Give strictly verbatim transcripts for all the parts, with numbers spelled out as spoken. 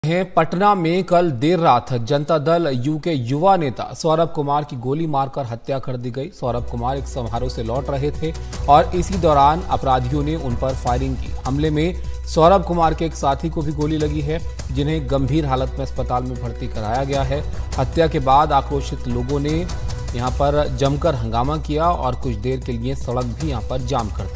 हैं पटना में कल देर रात जनता दल यू के युवा नेता सौरभ कुमार की गोली मारकर हत्या कर दी गई। सौरभ कुमार एक समारोह से लौट रहे थे और इसी दौरान अपराधियों ने उन पर फायरिंग की। हमले में सौरभ कुमार के एक साथी को भी गोली लगी है, जिन्हें गंभीर हालत में अस्पताल में भर्ती कराया गया है। हत्या के बाद आक्रोशित लोगों ने यहां पर जमकर हंगामा किया और कुछ देर के लिए सड़क भी यहां पर जाम कर दी।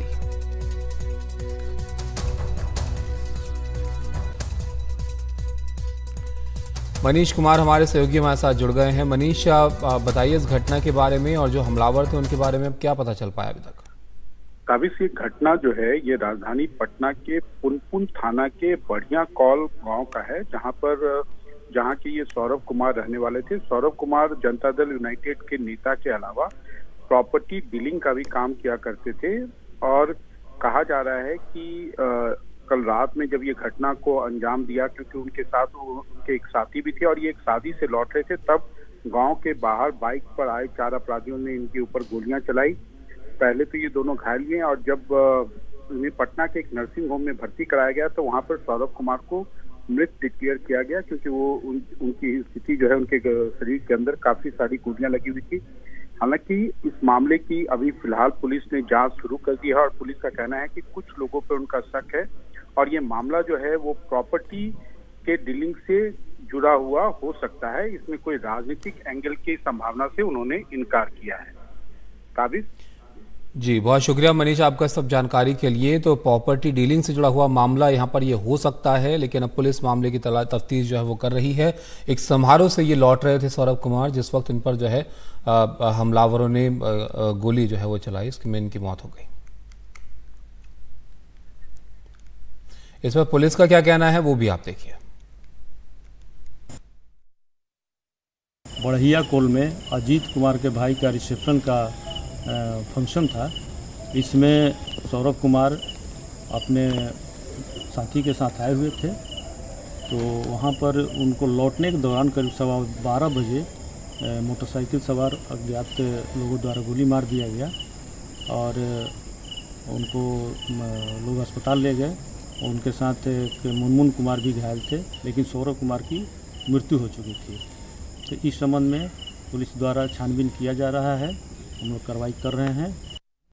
मनीष कुमार हमारे सहयोगी हमारे साथ जुड़ गए हैं। मनीष, बताइए इस घटना के बारे में और जो हमलावर थे उनके बारे में क्या पता चल पाया अभी तक? काबिज, ये घटना जो है ये राजधानी पटना के पुनपुन थाना के बढ़िया कॉल गांव का है, जहां पर जहां के ये सौरभ कुमार रहने वाले थे। सौरभ कुमार जनता दल यूनाइटेड के नेता के अलावा प्रॉपर्टी डीलिंग का भी काम किया करते थे और कहा जा रहा है कि आ, कल रात में जब ये घटना को अंजाम दिया, क्योंकि उनके साथ उनके एक साथी भी थे और ये एक शादी से लौट रहे थे, तब गांव के बाहर बाइक पर आए चार अपराधियों ने इनके ऊपर गोलियां चलाई। पहले तो ये दोनों घायल हुए और जब उन्हें पटना के एक नर्सिंग होम में भर्ती कराया गया तो वहां पर सौरभ कुमार को मृत डिक्लेयर किया गया, क्योंकि वो उन, उनकी स्थिति जो है उनके शरीर के अंदर काफी सारी गोलियां लगी हुई थी। हालांकि इस मामले की अभी फिलहाल पुलिस ने जांच शुरू कर दी है और पुलिस का कहना है कि कुछ लोगों पर उनका शक है और ये मामला जो है वो प्रॉपर्टी के डीलिंग से जुड़ा हुआ हो सकता है। इसमें कोई राजनीतिक एंगल की संभावना से उन्होंने इनकार किया है। काबिज जी, बहुत शुक्रिया मनीष आपका सब जानकारी के लिए। तो प्रॉपर्टी डीलिंग से जुड़ा हुआ मामला यहाँ पर ये हो सकता है, लेकिन अब पुलिस मामले की तफ्तीश जो है वो कर रही है। एक समारोह से ये लौट रहे थे सौरभ कुमार, जिस वक्त इन पर जो है हमलावरों ने गोली जो है वो चलाई, इसमें इनकी मौत हो गई। इस पर पुलिस का क्या कहना है वो भी आप देखिए। बढ़िया कॉल में अजीत कुमार के भाई का रिसेप्शन का फंक्शन था। इसमें सौरभ कुमार अपने साथी के साथ आए हुए थे, तो वहाँ पर उनको लौटने के दौरान करीब सवा बारह बजे मोटरसाइकिल सवार अज्ञात लोगों द्वारा गोली मार दिया गया और उनको लोग अस्पताल ले गए। उनके साथ एक मुनमुन कुमार भी घायल थे, लेकिन सौरभ कुमार की मृत्यु हो चुकी थी। तो इस संबंध में पुलिस द्वारा छानबीन किया जा रहा है, हम लोग कार्रवाई कर रहे हैं।